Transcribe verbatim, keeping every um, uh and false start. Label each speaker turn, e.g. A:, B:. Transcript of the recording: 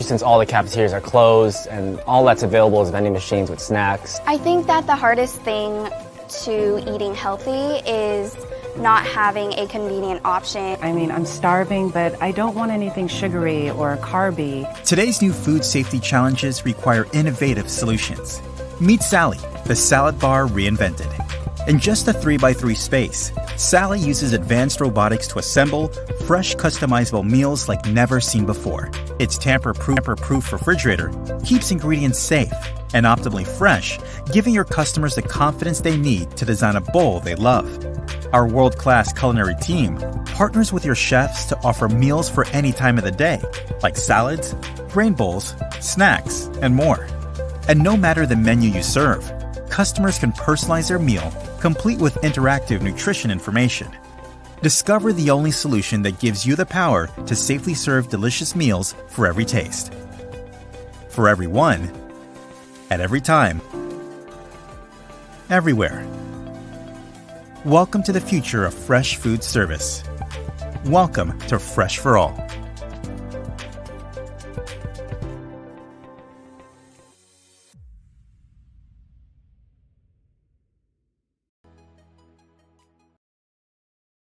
A: since all the cafeterias are closed and all that's available is vending machines with snacks.
B: I think that the hardest thing to eating healthy is not having a convenient option.
C: I mean, I'm starving, but I don't want anything sugary or carby.
D: Today's new food safety challenges require innovative solutions. Meet Sally, the salad bar reinvented. In just a three by three space, Sally uses advanced robotics to assemble fresh, customizable meals like never seen before. Its tamper-proof, tamper-proof refrigerator keeps ingredients safe and optimally fresh, giving your customers the confidence they need to design a bowl they love. Our world-class culinary team partners with your chefs to offer meals for any time of the day, like salads, grain bowls, snacks, and more. And no matter the menu you serve, customers can personalize their meal, complete with interactive nutrition information. Discover the only solution that gives you the power to safely serve delicious meals for every taste. For everyone, at every time, everywhere. Welcome to the future of fresh food service. Welcome to Fresh for All.